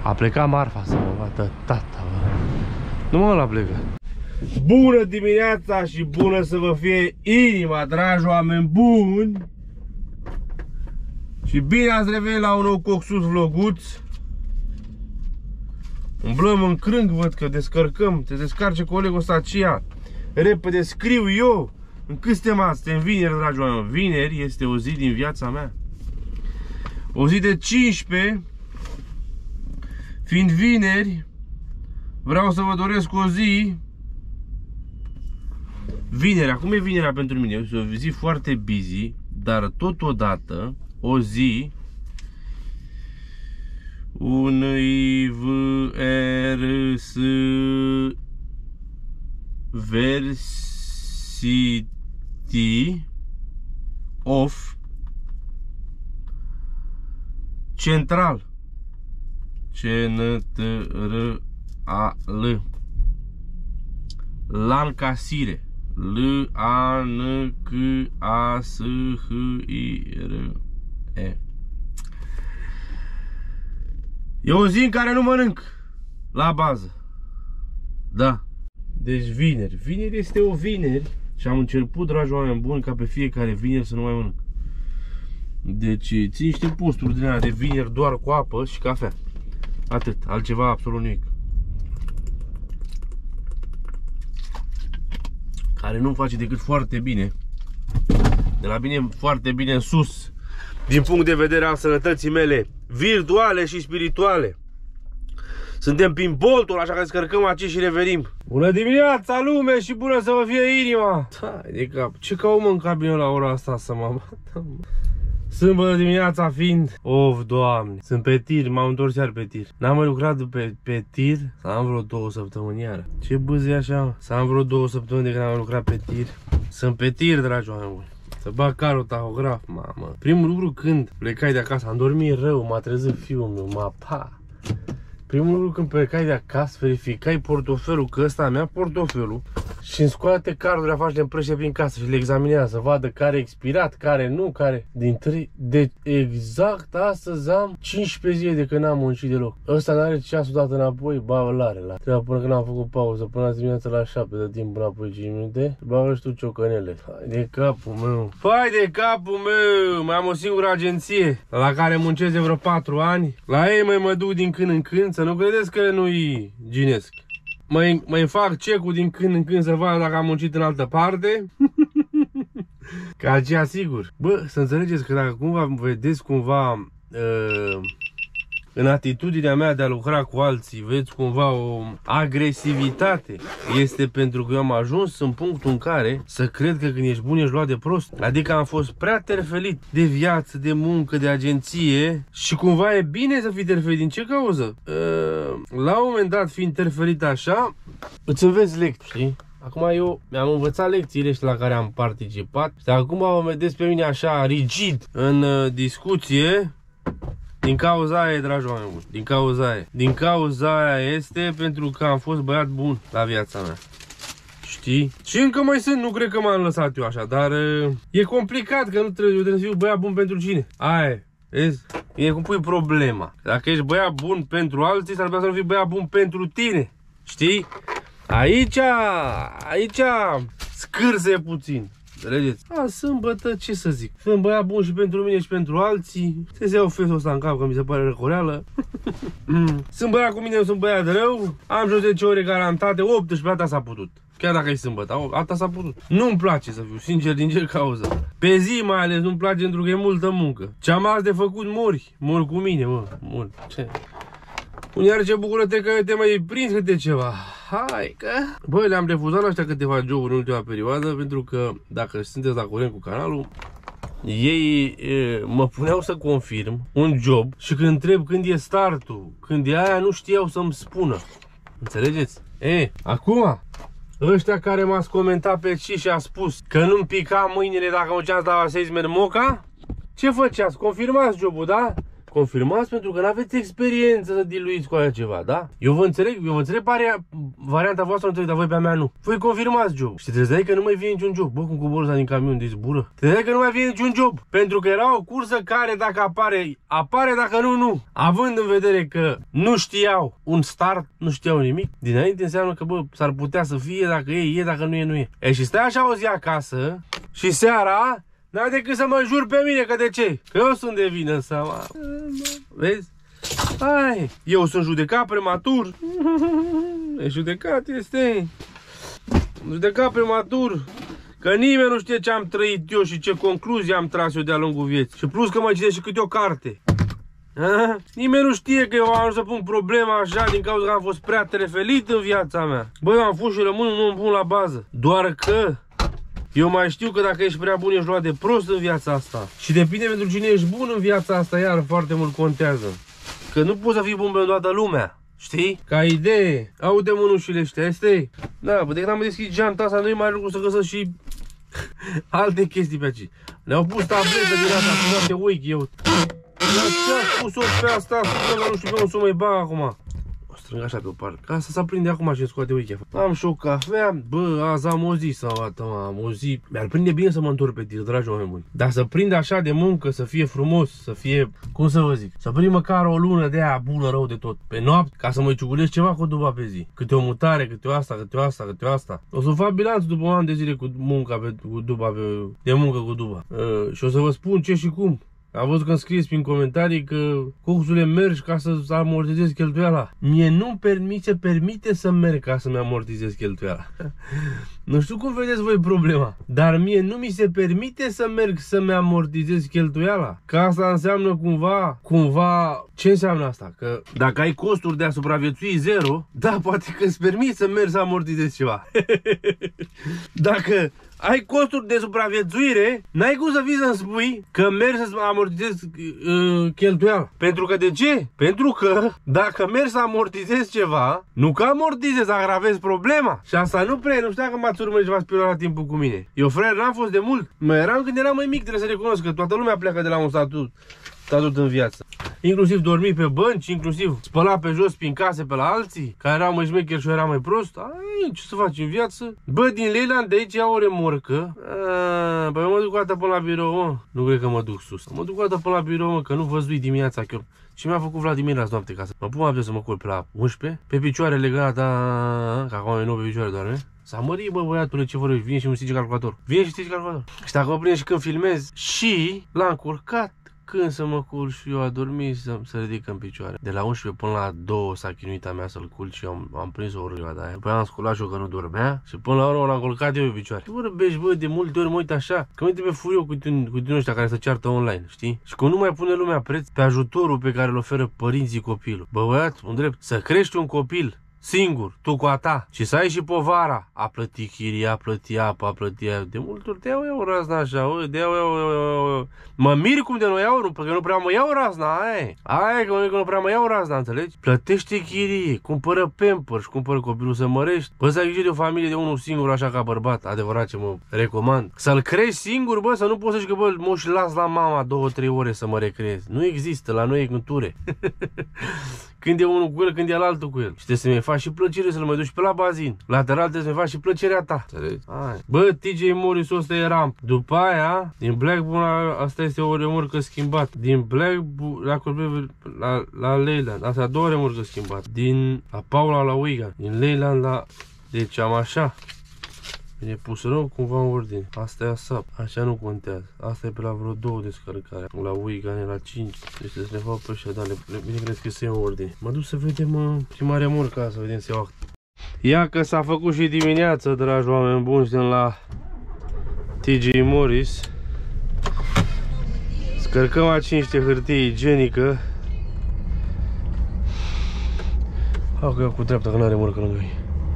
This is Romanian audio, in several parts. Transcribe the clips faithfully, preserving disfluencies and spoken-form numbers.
A plecat marfa să mă vadă tata, bă. Nu mă la plecă. Bună dimineața și bună să vă fie inima, dragi oameni buni. Și bine ați revenit la un nou Coxus vloguț. Umblăm în crâng, văd că descărcăm. Te descarce colegul ăsta aceea. Repede scriu eu. În cât suntem azi? Suntem vineri, dragi oameni. Vineri este o zi din viața mea. O zi de cincisprezece. Fiind vineri, vreau să vă doresc o zi. Vineri, acum e vinerea pentru mine. Este o zi foarte busy, dar totodată o zi un I V R S Versity of Central. C N T R A L Lancasire. L A N C A S H I R E. E o zi în care nu mănânc la bază. Da. Deci vineri. Vineri este o vineri. Și am început, dragi oameni buni, ca pe fiecare vineri să nu mai mănânc. Deci țin niște posturi din alea de vineri doar cu apă și cafea. Atât, altceva absolut nimic. Care nu face decât foarte bine. De la bine, foarte bine în sus. Din punct de vedere al sănătății mele virtuale și spirituale. Suntem prin Boltul, așa că descărcăm aici și revenim. Bună dimineața, lume, și bună să vă fie inima. Da, de cap. Ce caut mă în cabină la ora asta să mă bată? Sâmbătă dimineața fiind, of, Doamne, sunt pe tir, m-am întors iar pe tir. N-am mai lucrat pe, pe tir, să am vreo două săptămâni iară. Ce bâzi e așa? Să am vreo două săptămâni de când am lucrat pe tir. Sunt pe tir, dragi oameni buni. Să bag carul tahograf, mamă. Primul lucru când plecai de acasă, am dormit rău, m-a trezit fiul meu, m-a pa. Primul lucru când plecai de acasă, verificai portofelul, că ăsta mi-a portofelul și îmi scoate cardurile afară și le împrăște prin casă și le examinează, să vadă care e expirat, care nu, care din trei. Deci exact astăzi am cincisprezece zile de când n-am muncit deloc. Ăsta n-are ceasul dat înapoi, ba îl are la. Trebuia până când am făcut pauză, până azi dimineața la șapte de timp înapoi cinci minute. Bagă și tu ciocănele. Hai de capul meu. Hai de capul meu. Mai am o singură agenție la care muncesc de vreo patru ani. La ei mai mă duc din când în când. Să nu credeți că nu-i ginesc. Mai, mai fac check-ul din când în când să vadă dacă am muncit în altă parte. Ca aceea sigur. Bă, să înțelegeți că dacă cumva vedeți cumva uh, în atitudinea mea de a lucra cu alții, vedeți cumva o agresivitate, este pentru că eu am ajuns în punctul în care să cred că când ești bun ești luat de prost. Adică am fost prea terfelit de viață, de muncă, de agenție și cumva e bine să fii terfelit. Din ce cauză? La un moment dat, fiind terfelit așa, îți înveți lecții, știi? Acum eu mi-am învățat lecțiile astea la care am participat și acum mă vedeți pe mine așa rigid în uh, discuție. Din cauza aia, dragi oameni buni, din cauza aia. Din cauza aia este pentru că am fost băiat bun la viața mea. Știi? Și încă mai sunt, nu cred că m-am lăsat eu așa, dar uh, e complicat că nu trebuie, eu trebuie să fiu băiat bun pentru cine? Aia, vezi? E cum pui problema. Dacă ești băiat bun pentru alții, s-ar putea să nu fii băiat bun pentru tine. Știi? Aici, aici scârse puțin. Înțelegeți? A, sâmbătă, ce să zic? Sunt băiat bun și pentru mine și pentru alții. Se iau fesul ăsta în cap, că mi se pare răcoreală. Sunt băiat cu mine, nu sunt băiat rău. Am și zece ore garantate, optsprezece, asta s-a putut. Chiar dacă e sâmbătă, asta s-a putut. Nu-mi place să fiu sincer, din ce cauză. Pe zi mai ales nu-mi place pentru că e multă muncă. Ce-am azi de făcut mori. Mori cu mine, mă. Mori. Ce? Iar ce bucură-te că te mai prins câte ceva. Hai că... Băi, le-am refuzat la ăștia câteva joburi în ultima perioadă, pentru că, dacă sunteți la curent cu canalul, ei e, mă puneau să confirm un job și când întreb când e startul, când e aia, nu știau să-mi spună. Înțelegeți? E, acum, ăștia care m-ați comentat pe ci și a spus că nu-mi pica mâinile dacă mă ceați la seismer moca, ce făceați? Confirmați jobul, da? confirmați pentru că nu aveți experiență să diluiți cu aia ceva, da? Eu vă înțeleg, eu vă înțeleg pare varianta voastră, înțeleg, dar voi pe a mea nu. Voi confirmați job. Și te trezeai că nu mai vine niciun job. Bă, cum coboră ăsta din camion de zbură. Te trezeai că nu mai vine niciun job. Pentru că era o cursă care dacă apare, apare, dacă nu, nu. Având în vedere că nu știau un start, nu știau nimic, dinainte înseamnă că, bă, s-ar putea să fie, dacă e, e, dacă nu e, nu e. E și stai așa o zi acasă și seara n-ai decât să mă jur pe mine, că de ce? Că eu sunt de vină să... Vezi? Hai, eu sunt judecat prematur. E judecat, este. Judecat prematur. Că nimeni nu știe ce am trăit eu și ce concluzii am tras eu de-a lungul vieții. Și plus că mă citesc și câte o carte. A? Nimeni nu știe că eu am ajuns să pun problema așa din cauza că am fost prea trefelit în viața mea. Băi, eu am fost și rămân un om bun la bază. Doar că eu mai știu că dacă ești prea bun, ești luat de prost în viața asta. Și depinde pentru cine ești bun în viața asta, iar foarte mult contează. Că nu poți să fii bun pentru toată lumea. Știi? Ca idee. Aude mânușile ăștia, este? Da, bă, de când am deschis geanta asta, nu-i mai lucru să găsesc și alte chestii pe aici. Le-au pus tabletă din asta, cu toate uic eu. Le-au pus-o pe asta, dar nu știu pe unde să o mai bag acum. O strâng așa pe o parte, ca să se aprinde acum și scoate uichea. Am și o cafea, bă, azi am o zi sau atât, am o zi. Mi-ar prinde bine să mă întorc pe tir, dragi oameni buni. Dar să prinde așa de muncă, să fie frumos, să fie, cum să vă zic, să prind măcar o lună de aia bună rău de tot. Pe noapte, ca să mă ciugulesc ceva cu duba pe zi. Câte o mutare, câte o asta, câte o asta, câte o asta. O să fac bilanț după un an de zile cu munca pe, cu duba pe, de muncă cu duba. Uh, și o să vă spun ce și cum. Am văzut că îmi scrieți prin comentarii că coxule mergi ca să amortizezi cheltuiala. Mie nu mi se permite să merg ca să-mi amortizez cheltuiala. Nu știu cum vedeți voi problema, dar mie nu mi se permite să merg să-mi amortizez cheltuiala. Că asta înseamnă cumva, cumva, ce înseamnă asta? Că dacă ai costuri de a supraviețui zero, da, poate că îți permiți să mergi să amortizezi ceva. Dacă ai costuri de supraviețuire, n-ai cum să fii să-mi spui că mergi să amortizezi uh, cheltuiala. Pentru că de ce? Pentru că dacă mergi să amortizezi ceva, nu că amortizezi, agravezi problema. Și asta nu prea, nu știu dacă m-ați urmărit și v-ați la timpul cu mine. Eu, frate, n-am fost de mult. Mă eram când eram mai mic, trebuie să recunosc că toată lumea pleacă de la un statut. statut în viață. Inclusiv dormi pe bănci, inclusiv spăla pe jos prin case pe la alții, care erau mai șmecheri și eu eram mai prost. Ai, ce să faci în viață? Bă, din Leyland de aici iau o remorcă. A, păi mă duc o dată până la birou, mă. Nu cred că mă duc sus. Mă duc o dată până la birou, mă, că nu văzui dimineața chiar. Și mi-a făcut Vladimir azi noapte ca să mă pun abia să mă culp pe la unsprezece, pe picioare legată, că acum e nou pe picioare doar, ne? S-a mărit, bă, băiatule, ce vorbești, vine și un stige calculator. Vine și stige calculator. Și dacă mă prind și când filmez și l-am culcat, când să mă culc și eu a dormit să, să ridic în picioare. De la unsprezece până la două s-a chinuit a mea să-l culc și eu am, am prins o urlă de aia. Păi am sculat și eu că nu dormea și până la urmă l-am culcat eu pe picioare. Ce vorbești, bă, de multe ori mă uit așa, că mă pe furiu cu din, cu din ăștia care se ceartă online, știi? Și că nu mai pune lumea preț pe ajutorul pe care îl oferă părinții copilul. Bă, băiat, un drept, să crești un copil singur, tu cu a ta, și să ai și povara a plăti chirie, a plăti apă, a plăti aia. De multe ori te iau eu razna așa, o, de iau eu, mă mir cum de nu iau, nu, pentru că nu prea mă iau razna, aia aia că, că nu prea mă iau razna, înțelegi? Plătește chirie, cumpără Pampers, cumpără copilul să mărești. Bă, să ai grijă de o familie de unul singur așa ca bărbat, adevărat ce mă recomand. Să-l crești singur, bă, să nu poți să zici că, bă, mă și las la mama două, trei ore să mă recreez. Nu există, la noi e cânture. Când e unul cu el, când e altul cu el. Și trebuie să mi faci și plăcere să-l mai duci pe la bazin. Lateral trebuie să mi faci și plăcerea ta. Bă, T J Morris ăsta e ramp. După aia, din Blackburn, asta este o remorcă schimbat. Din Blackburn la, la, la Leyland, asta a doua remorcă schimbat. Din la Paula la Wigan. Din Leyland la... Deci am așa. E pus rău cumva în ordine. Asta e ASAP. Așa nu contează. Asta e pe la vreo două descărcare. La Wigan e la cinci. Deci să ne fac pe ăștia, dar le, le, bine cred că se ia în ordine. Mă duc să vedem uh, prima remorca, să vedem se iau. Ia că s-a făcut și dimineață, dragi oameni buni, suntem la T J Morris. Scărcăm aici niște hârtie igienică. Hai că iau cu dreapta, că n-are remorcă lângă ei.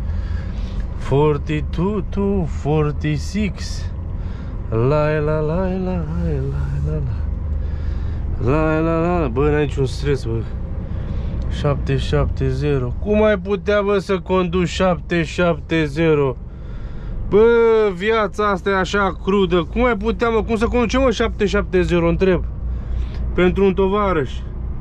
forty two to forty six. La la la la la la la la la. Bă, n-ai niciun stres, bă. șapte șapte zero. Cum ai putea, bă, să conduci șapte șapte zero? Bă, viața asta e așa crudă. Cum ai putea, mă, cum să conduce, mă, șapte șapte zero, întreb. Pentru un tovarăș.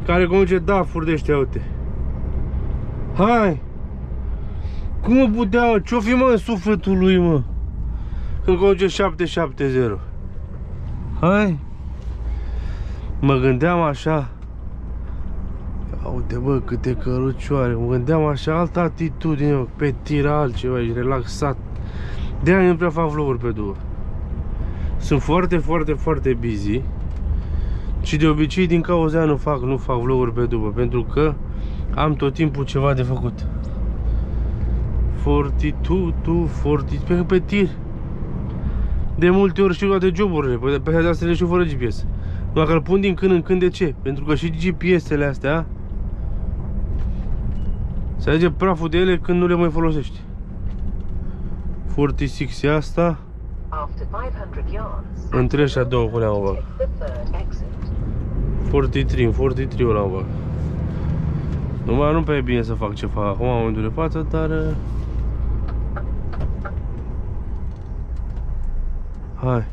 care conduce dafuri de ăștia, uite. Hai! Cum mă putea, mă? Ce-o fi, mă, în sufletul lui, mă? Când conduce șapte șapte zero. Hai! Mă gândeam așa. Uite, bă, câte cărucioare. Mă gândeam așa, altă atitudine, mă, pe tir altceva, ești relaxat. De-aia nu prea fac vloguri pe două. Sunt foarte, foarte, foarte busy. Și de obicei din cauza aia nu fac, nu fac vloguri pe după, pentru că am tot timpul ceva de făcut. patruzeci și doi, patruzeci, pe, pe tir. De multe ori știu toate joburile, pe, pe astea le știu fără G P S. Doar că îl pun din când în când, de ce? Pentru că și G P S-ele astea se alege praful de ele când nu le mai folosești. patruzeci și șase e asta. Între ăștia două cu le-am bag. patruzeci și trei, patruzeci și trei ăla bag. Numai nu prea e bine să fac ce fac acum în momentul de față, dar... Hai.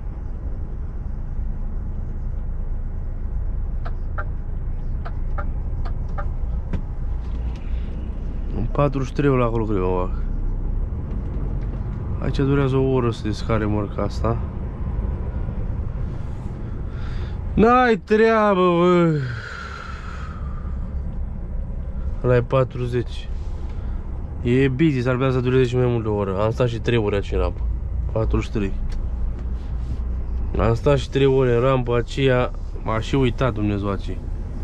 În patruzeci și trei ăla acolo cred că mă bag. Aici durează o oră să descare mărca asta. N-ai treabă, bă. Ăla e patruzeci. E busy, s-ar putea să dureze și mai mult de o oră. Am stat și trei ore aici în rampă. patruzeci și trei. Am stat și trei ore în rampă aceea. M-a și uitat Dumnezeu acei.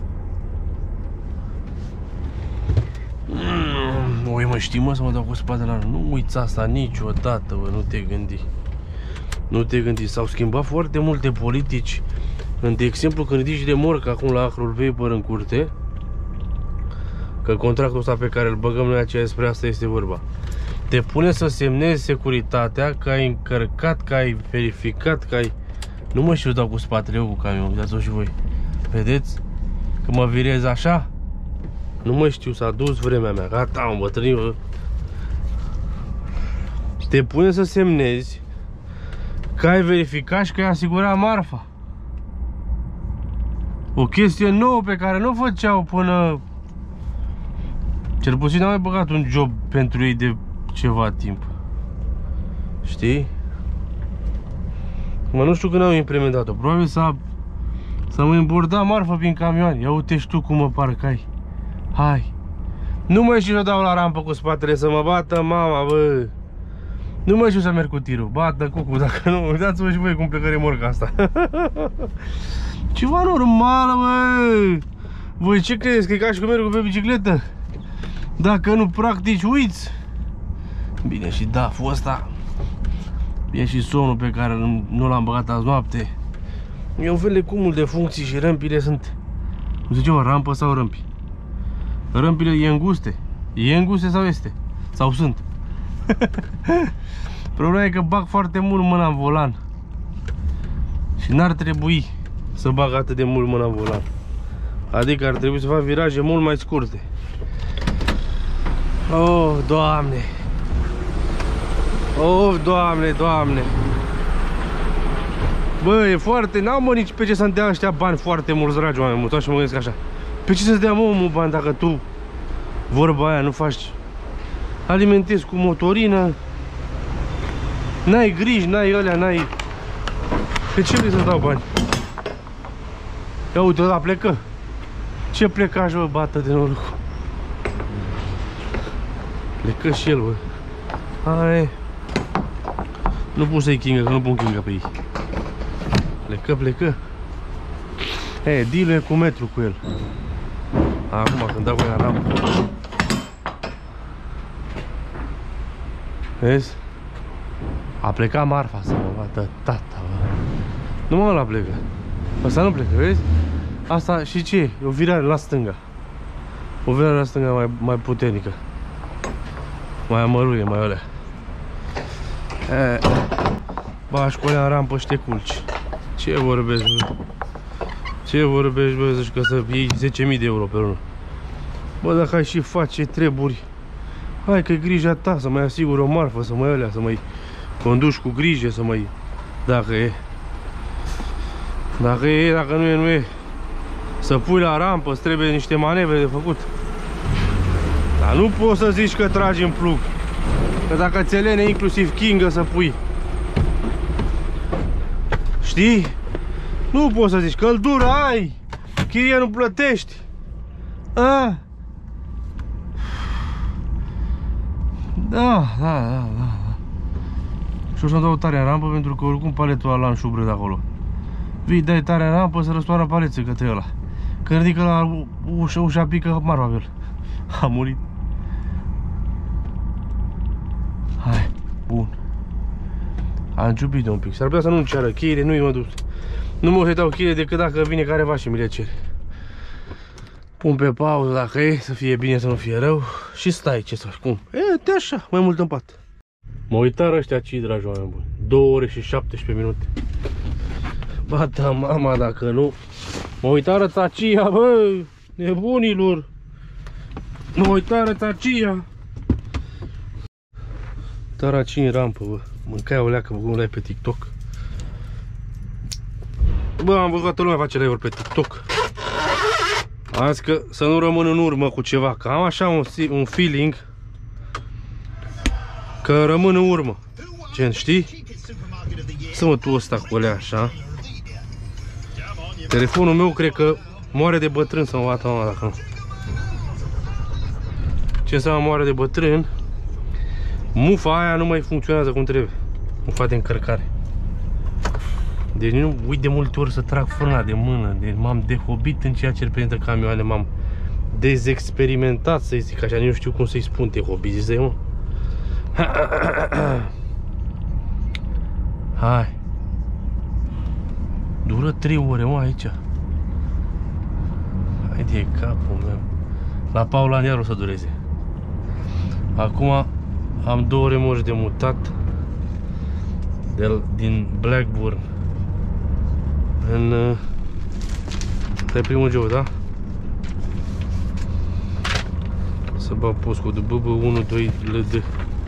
Ui, mă, știi, mă, să mă dau cu spatele la... Nu uiți asta niciodată, bă, nu te gândi. Nu te gândi. S-au schimbat foarte multe politici. De exemplu, când ridici de morcă acum la Acrul Vapor în curte, că contractul ăsta pe care îl băgăm noi aceea, despre asta este vorba. Te pune să semnezi securitatea că ai încărcat, că ai verificat, că ai... Nu mă știu, dau cu spatele eu cu camionul, uitați-o și voi. Vedeți? Că mă virez așa? Nu mă știu, s-a dus vremea mea. Gata, am bătrânit. Te pune să semnezi că ai verificat și că ai asigurat marfa. O chestie nouă pe care nu o făceau până... Cel puțin am mai băgat un job pentru ei de ceva timp. Știi? Mă, nu știu când au implementat-o. Probabil s-a... S-a mai îmbordat marfă prin camioane. Ia uite și tu cum mă parcai. Hai. Nu mai știu să dau la rampă cu spatele să mă bată mama, bă. Nu mai știu să merg cu tirul. Bată cucu, dacă nu, uitați-vă și voi cum plecăre morca asta. Ceva normală, bă. Voi ce credeți? Că e ca și cum merg pe bicicletă? Dacă nu practici, uiți. Bine, și da, ăsta e și somnul pe care nu l-am băgat azi noapte. E un fel de cumul de funcții și râmpile sunt... Nu zice, mă, rampă sau râmpi? Râmpile e înguste. E înguste sau este? Sau sunt? Problema e că bag foarte mult mâna în volan. Și n-ar trebui să bag atât de mult mâna în volan. Adică ar trebui să fac viraje mult mai scurte. Oh, Doamne! Oh, Doamne, Doamne! Bă, e foarte... N-am, mă, nici pe ce să-mi dea ăștia bani foarte mulți, dragi oameni, mă, și mă gândesc așa. Pe ce să-ți dea, mă, omul bani dacă tu, vorba aia, nu faci... Alimentezi cu motorină, n-ai griji, n-ai alea, n-ai... Pe ce vrei să-ți dau bani? Ia uite, ăla plecă. Ce plecași, bă, bată de noroc. Plecă și el, bă. Hai. Nu pun să-i chingă, că nu pun chingă pe ei. Plecă, plecă. E, deal-ul e cu metru cu el. Acum, când dau cu ea rampă. Vezi? A plecat marfa să mă bată tata, bă. Nu mă, ăla plecă. Asta nu plecă, vezi? Asta și ce e? E o virare la stânga. O virare la stânga mai, mai puternică. Mai amăruie, mai alea. E, bași cu alea în rampă și te culci. Ce vorbești, bă? Ce vorbești, bă, zici că să iei zece mii de euro pe lună. Bă, dacă ai și face treburi, hai că e grija ta, să mai asiguri o marfă, să mai alea, să mai conduci cu grijă, să mai... Dacă e. Dacă e, dacă nu e, nu e. Să pui la rampă, îți trebuie niște manevre de făcut. Dar nu poți să zici că tragi în plug. Că dacă ți lene inclusiv King să pui. Știi? Nu poți să zici, căldură ai, chirie nu plătești. A? Da, da, da, da. Și o să dau tare în rampă pentru că oricum paletul ăla am șubră de acolo. Vii, dai tare în rampă să răstoară palețe către ăla. Că ridică la ușa, ușa pică marfa pe el. A murit. Hai, bun. Am ciupit un pic. S-ar putea să nu-mi ceară chire, nu-i mă duc. Nu mă o să dau chire decât dacă vine careva și mi le cere. Pun pe pauză dacă e, să fie bine, să nu fie rău. Și stai, ce să faci, cum? E, te așa, mai mult în pat. Mă uitar ăștia ci, dragi oameni buni. două ore și șaptesprezece minute. Bata mama dacă nu. Mă uitară tacia, bă, nebunilor. Mă uitară tacia. Taraci în rampă, bă. Mâncai o leacă, bă, cum l-ai pe TikTok. Bă, am văzut că toată lumea face live-uri pe TikTok. Am zis că să nu rămân în urmă cu ceva, că am așa un, un feeling că rămân în urmă. Gen, știi? Să mă tu ăsta cu alea așa. Telefonul meu cred că moare de bătrân să mă bată mama dacă nu. Ce înseamnă moare de bătrân? Mufa aia nu mai funcționează cum trebuie. Mufa de încărcare. Deci nu uit de multe ori să trag frâna de mână. Deci m-am dehobit în ceea ce reprezintă camioane. M-am dezexperimentat, să-i zic așa. Nu știu cum să-i spun dehobit, zice, mă. Hai. Dură trei ore, mă, aici. Hai de capul meu. La Paula în iar o să dureze. Acum am două remorci de mutat de, din Blackburn în pe primul job, da? Să bag postul de B B unu doi L D.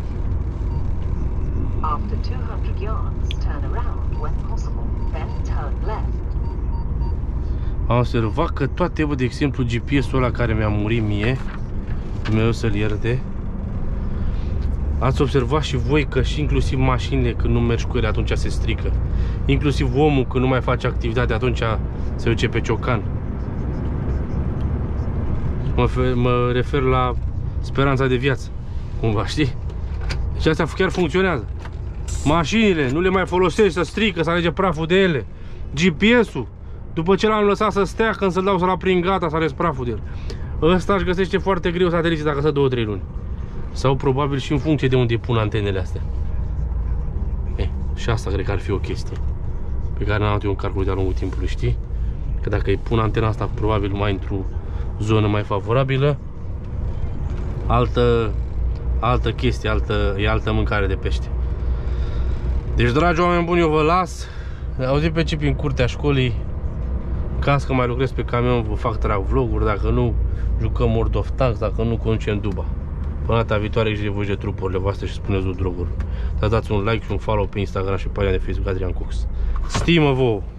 After two hundred yards, turn around when possible, then turn left. Am observat că toate, bă, de exemplu, G P S-ul ăla care mi-a murit mie, meu să-l ierte. Ați observat și voi că și inclusiv mașinile când nu mergi cu ele atunci se strică. Inclusiv omul când nu mai face activitate atunci se duce pe ciocan. Mă, mă refer la speranța de viață, cumva, știi? Deci astea chiar funcționează. Mașinile nu le mai folosești, să strică, să alege praful de ele. G P S-ul, după ce l-am lăsat să stea, când să-l dau să-l aprind, gata, să ales praful de el. Ăsta își găsește foarte greu sateliții dacă stă două trei luni. Sau probabil și în funcție de unde pun antenele astea. E, și asta cred că ar fi o chestie pe care n-am avut eu un calcul de-a lungul timpului, știi? Că dacă îi pun antena asta probabil mai într-o zonă mai favorabilă, altă, altă chestie, altă, e altă mâncare de pește. Deci, dragi oameni buni, eu vă las. Auzi pe ce prin curtea școlii. Caz că mai lucrez pe camion, vă fac trag vloguri. Dacă nu, jucăm World of Tanks. Dacă nu, conducem Duba. Până data viitoare, grijă de voi de trupurile voastre și spuneți-o droguri. Dați un like și un follow pe Instagram și pe pagina de Facebook Adrian Cux. Stimă vouă!